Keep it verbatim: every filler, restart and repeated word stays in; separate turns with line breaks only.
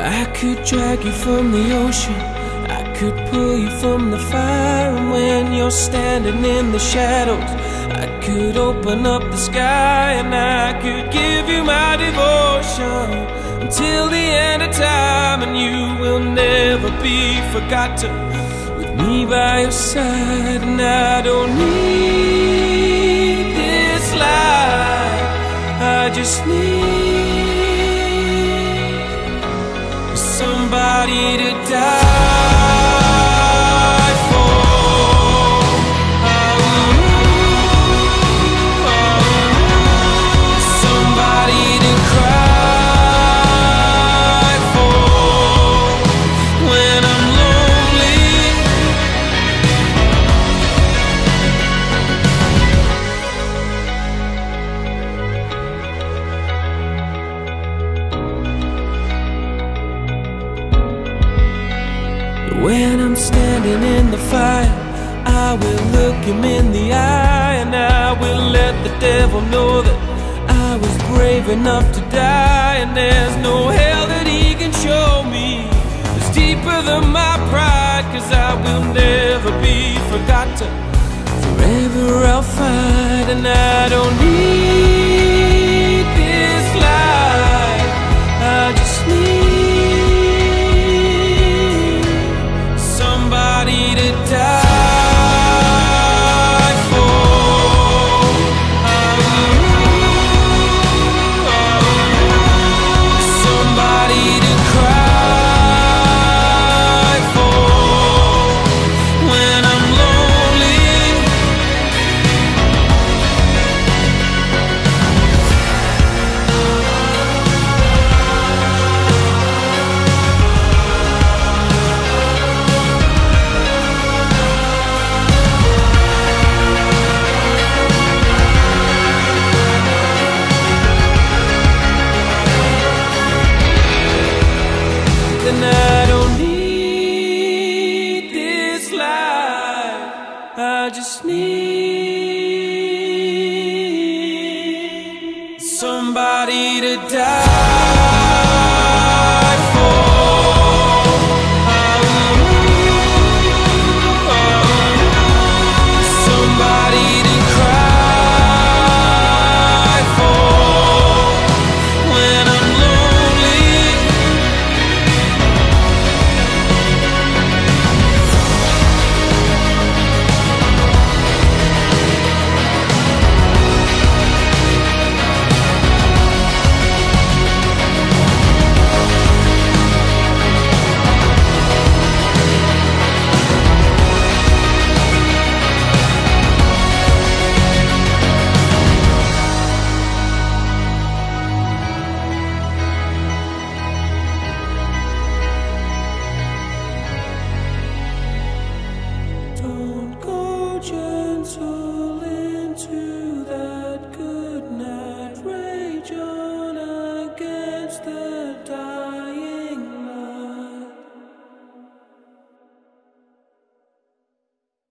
I could drag you from the ocean, I could pull you from the fire. And when you're standing in the shadows, I could open up the sky. And I could give you my devotion until the end of time. And you will never be forgotten with me by your side. And I don't need this life, I just need somebody to die for. Somebody to cry for when I'm lonely. When I'm standing in the fire, I will look him in the eye. And I will let the devil know that I was brave enough to die. And there's no hell that he can show me that's deeper than my pride. Cause I will never be forgotten, forever I'll fight. And I don't need this life, I just need somebody to die for. Somebody to cry for when I'm lonely. Then I don't need this life, I just need somebody to die.